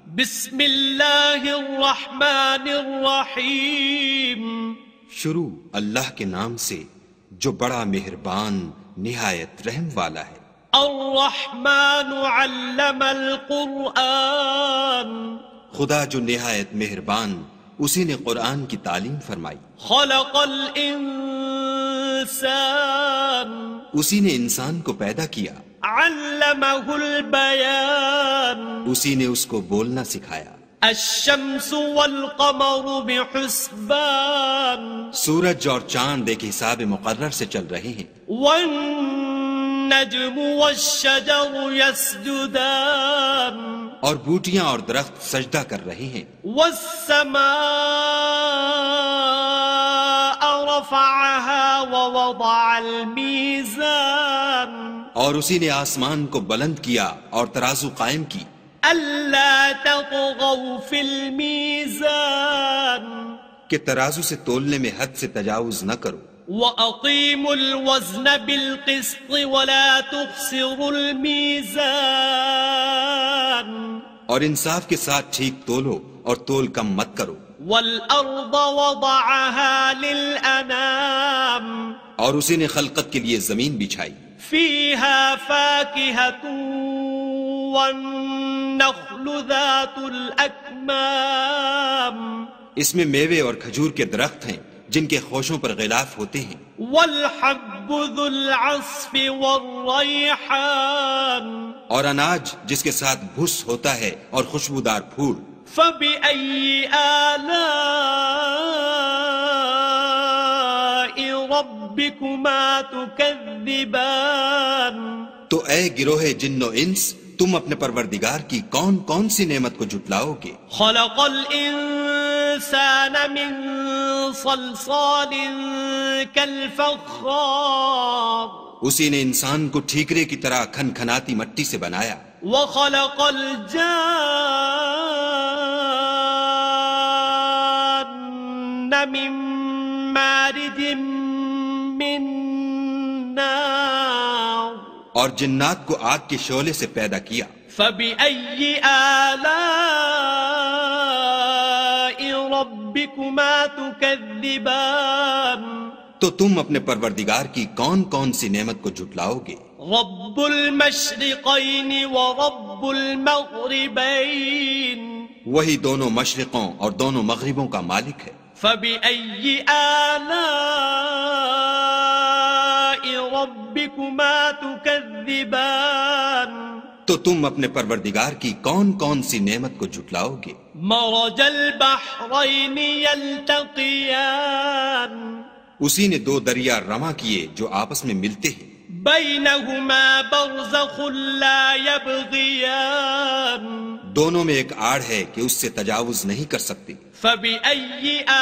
بسم اللہ الرحمن الرحیم. شروع اللہ کے نام سے جو بڑا مہربان نہایت رحم والا ہے. الرحمن علم القرآن. خدا جو نہایت مہربان اسی نے قرآن کی تعلیم فرمائی. خلق الانسان. اسی نے انسان کو پیدا کیا. علمہ البیان. اسی نے اس کو بولنا سکھایا. الشمس والقمر بحسبان. سورج اور چاند ایک حساب مقرر سے چل رہے ہیں. والنجم والشجر يسجدان. اور بوٹیاں اور درخت سجدہ کر رہے ہیں. والسماء رفعها ووضع الميزان. اور اسی نے آسمان کو بلند کیا اور ترازو قائم کی. الا تطغوا في الميزان. کہ ترازو سے تولنے میں حد سے تجاوز نہ کرو. وَأَقِيمُوا الْوَزْنَ بِالْقِسْطِ وَلَا تُخْسِرُوا الْمِيزَانَ. اور انصاف کے ساتھ ٹھیک تولو اور تول کم مت کرو. وَالْأَرْضَ وَضَعَهَا لِلْأَنَامِ. اور اسی نے خلقت کے لیے زمین بچھائی. فِيهَا فَاكِهَةٌ وَالنَّخْلُ ذَاتُ الْأَكْمَامِ. اس میں میوے اور کھجور کے درخت ہیں جن کے خوشوں پر غلاف ہوتے ہیں. وَالْحَبُّ ذُو الْعَصْفِ وَالرَّيْحَانِ. اور اناج جس کے ساتھ بھس ہوتا ہے اور خوشبودار پھول. فَبِأَيِّ آلَاءِ رَبِّكُمَا تُكَذِّبَانِ. تو اے گروہ جن و انس تم اپنے پروردگار کی کون کون سی نعمت کو جھٹلاؤ گے. خَلَقَ الْإِنسَانَ مِنْ صَلْصَالٍ كَالْفَخَّارِ. اسی نے انسان کو ٹھیکرے کی طرح کھنکھناتی مٹی سے بنایا. وَخَلَقَ الْجَانَّ مِن مَّارِجٍ مِّن نَّارٍ. اور جنات کو آگ کے شعلے سے پیدا کیا. فَبِأَيِّ آلَاءِ رَبِّكُمَا تُكَذِّبَانِ. تو تم اپنے پروردگار کی کون کون سی نعمت کو جھٹلاؤ گے. رب المشرقین ورب المغربین. وہی دونوں مشرقوں اور دونوں مغربوں کا مالک ہے. فَبِأَيِّ آلَاءِ رَبِّكُمَا تُكَذِّبَانِ. تو تم اپنے پروردگار کی کون کون سی نعمت کو جھٹلاؤ گے. مرج البحرین یلتقیان. اسی نے دو دریا رواں کیے جو آپس میں ملتے ہیں. بینہما برزخ لا یبغیان. دونوں میں ایک آڑ ہے کہ اس سے تجاوز نہیں کر سکتے. فَبِأَيِّ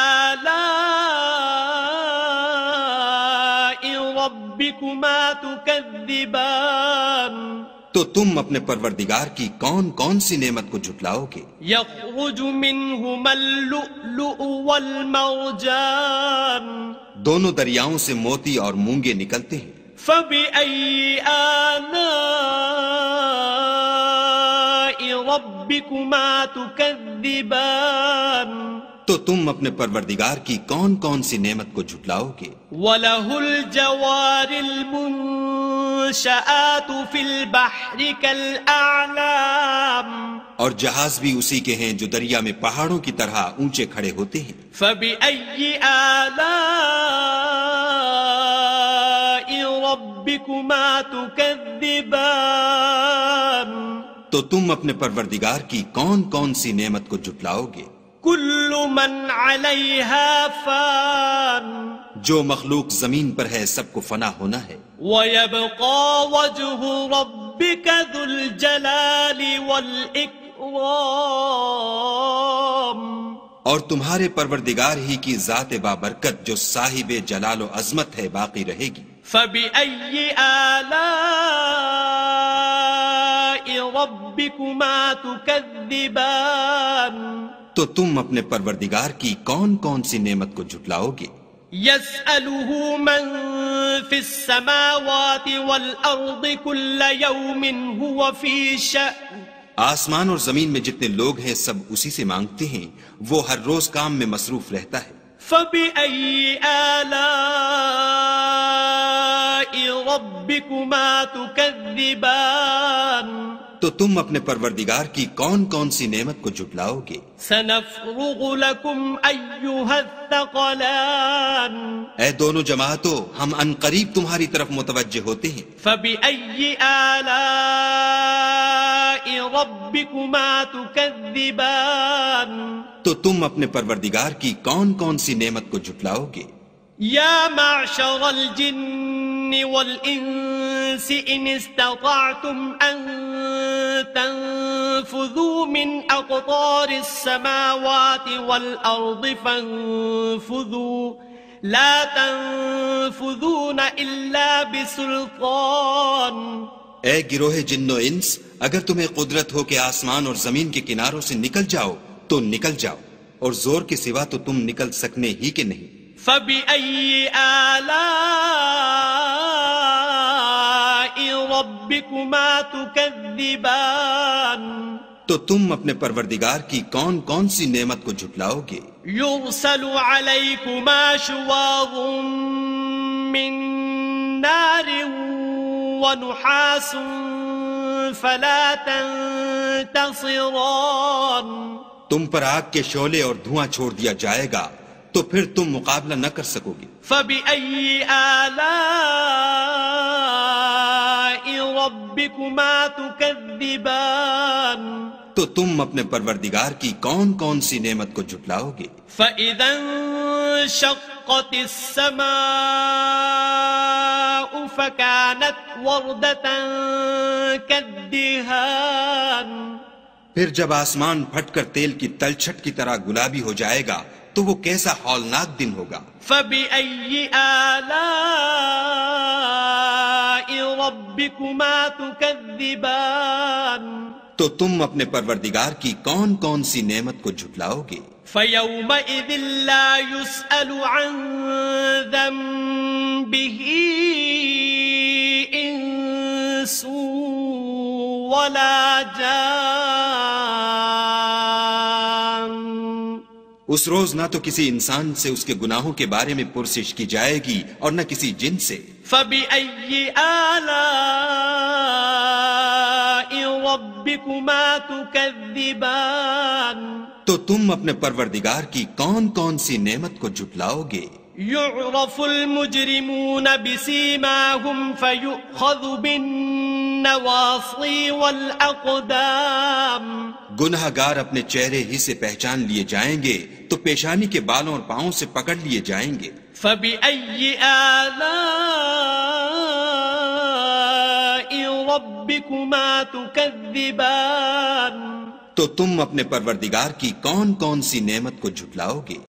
آلَاءِ رَبِّكُمَا تُكَذِّبَانِ. تو تم اپنے پروردگار کی کون کون سی نعمت کو جھٹلاؤ گے. يَخْرُجُ مِنْهُمَا اللُّؤْلُؤُ وَالْمَرْجَانُ. دونوں دریاؤں سے موتی اور مونگے نکلتے ہیں. فَبِأَيِّ آلَاءِ رَبِّكُمَا تُكَذِّبَانِ. تو تم اپنے پروردگار کی کون کون سی نعمت کو جھٹلاؤ گے. وَلَهُ الْجَوَارِ الْمُنشَآتُ فِي الْبَحْرِ كَالْأَعْلَامِ. اور جہاز بھی اسی کے ہیں جو دریا میں پہاڑوں کی طرح اونچے کھڑے ہوتے ہیں. فَبِأَيِّ آلَاءِ رَبِّكُمَا تُكَذِّبَانِ. تو تم اپنے پروردگار کی کون کون سی نعمت کو جھٹلاؤ گے. كُلُّ مَنْ عَلَيْهَا فَانٍ. جو مخلوق زمین پر ہے سب کو فنا ہونا ہے. وَيَبْقَى وَجْهُ رَبِّكَ ذُو الْجَلَالِ وَالْإِكْرَامِ. اور تمہارے پروردگار ہی کی ذات بابرکت جو صاحب جلال و عظمت ہے باقی رہے گی. فَبِأَيِّ آلَاءِ رَبِّكُمَا تُكَذِّبَانِ. تو تم اپنے پروردگار کی کون کون سی نعمت کو جھٹلاؤ گے. يَسْأَلُهُ مَن فِي السَّمَاوَاتِ وَالْأَرْضِ كُلَّ يَوْمٍ هُوَ فِي شَأْنٍ. آسمان اور زمین میں جتنے لوگ ہیں سب اسی سے مانگتے ہیں، وہ ہر روز کام میں مصروف رہتا ہے۔ فبأي آلاء ربكما تكذبان تو تم اپنے پروردگار کی کون کون سی نعمت کو جھٹلاؤ گے؟ سنفرغ لكم أيها الثقلان اے دونوں جماعتوں، ہم ان قریب تمہاری طرف متوجہ ہوتے ہیں۔ فبأي آلاء ربكما تكذبان تو تم اپنے پروردگار کی کون کون سی نعمت کو جھٹلاؤ گے؟ يا معشر الجن والإنس إن استطعتم أن تنفذوا من أقطار السماوات والأرض فانفذوا لا تنفذون إلا بسلطان۔ اے گروہ جن و انس، اگر تمہیں قدرت ہو کہ آسمان اور زمین کے کناروں سے نکل جاؤ تو نکل جاؤ، اور زور کے سوا تو تم نکل سکنے ہی کہ نہیں۔ فبأي آلاء ربكما تكذبان تو تم اپنے پروردگار کی کون کون سی نعمت کو جھٹلاؤ گے؟ يرسل عليكما شواظ من نار ونحاس فلا تنتصران۔ تم پر آگ کے شعلے اور دھواں چھوڑ دیا جائے گا تو پھر تم مقابلہ نہ کر سکو گے۔ فبأي آلاء ربكما تكذبان تو تم اپنے پروردگار کی کون کون سی نعمت کو جھٹلاؤ گے؟ فإذا انشقت السماء فكانت وردة كالدهان پھر جب آسمان پھٹ کر تیل کی تلچھٹ کی طرح گلابی ہو جائے گا تو وہ کیسا ہولناک دن ہوگا۔ فبأي آلاء ربكما تكذبان تو تم اپنے پروردگار کی کون کون سی نعمت کو جھٹلاؤ گے؟ فيومئذ لا يسأل عن ذنبه إنس ولا جان۔ اس روز نہ تو کسی انسان سے اس کے گناہوں کے بارے میں پرسش کی جائے گی اور نہ کسی جن سے۔ فبأي آلاء ربكما تكذبان تو تم اپنے پروردگار کی کون کون سی نعمت کو جھٹلاؤ گے؟ يعرف المجرمون بسيماهم فيؤخذ بالنواصي والأقدام۔ گنہگار اپنے چہرے ہی سے پہچان لیے جائیں گے تو پیشانی کے بالوں اور پاؤں سے پکڑ لیے جائیں گے۔ فبأي آلاء ربكما تكذبان تو تم اپنے پروردگار کی کون کون سی نعمت کو جھٹلاؤ گے؟